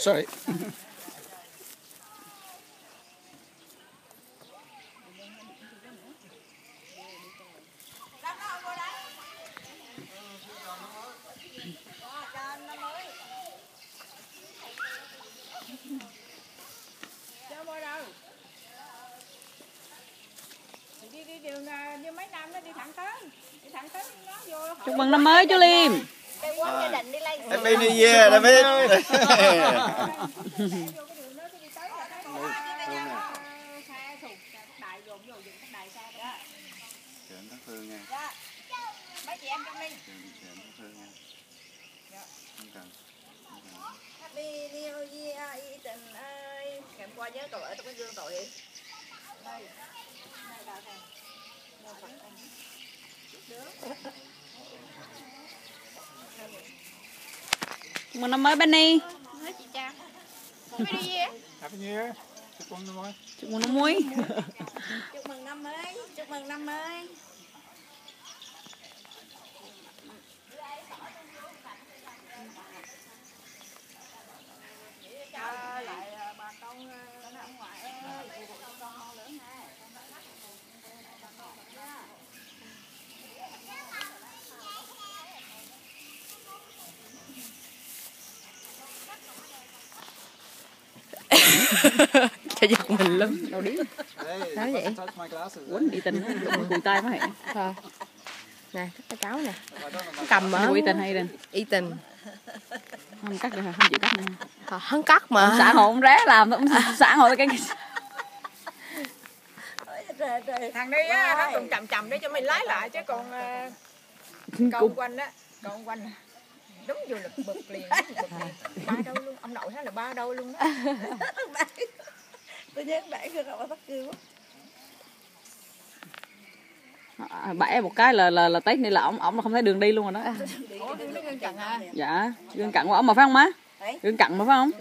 Sorry. Đi đường như mấy năm nó đi thẳng tới nó vô. Chúc mừng năm mới chú Liêm. Happy New Year David. Mấy chị em trong đi. Happy New Year Ethan ơi. Ngày hôm qua nhớ cậu ở trong cái gương tội. Đây. Chúc mừng năm mới Benny. Nói chị Trang. Happy New Year. Happy New Year. Chúc mừng năm mới. Chúc mừng năm mới. Chúc mừng năm mới. Chúc mừng năm mới. Lại bà con ông ngoại ơi, con ngon lớn ha. Cho giật mình lắm. Đâu đi. Nói vậy. Quýnh đi tình cùi tay mới hẹn. Thôi. Nè, cái cháu nè. Cầm ở. Uy tình hay tình. Y tình. Không cắt được hả? Không chịu cắt nữa. Hắn cắt mà. Xã hội không ré làm xã hội cái Thằng đi á, nó còn chậm chậm để cho mình lái lại chứ còn con quanh á, con quanh đúng vô lực bực liền, ba đâu luôn, ông nội nói là ba đâu luôn đó. Tôi nhớ bạn cứ cậu bắt kêu bẻ một cái là Tết này là ổng không thấy đường đi luôn rồi đó. Ủa, nó gương chặn à? Dạ, gương cặn của ổng mà phải không má? Gương cặn mà phải không?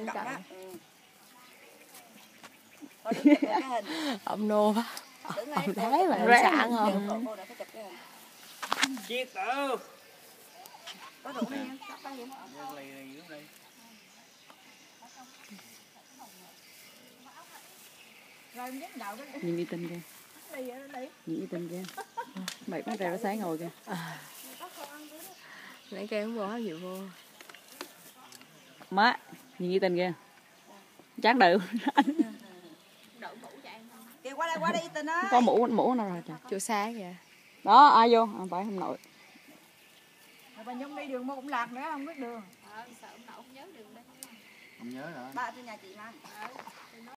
Ông nô á. Ông thấy mà Ráng. sẵn không? Chiếc tử. Có đủ nha. Rồi dắt đầu đó. Nhìn đi tình kìa. Nhìn đi tình kìa. Mày có rêu sáng ngồi kìa. Nãy kêu không bỏ nhiều vô. Má, nhìn đi tình kìa. Chán đều. Kìa qua đây Tình ơi. Có mũ nào rồi trời. Chỗ xa kìa. Đó, ai vô? Phải không nội. Bà Nhung đi đường mà cũng lạc nữa, không biết đường. Không nhớ hả? Ba tôi nhà chị mà.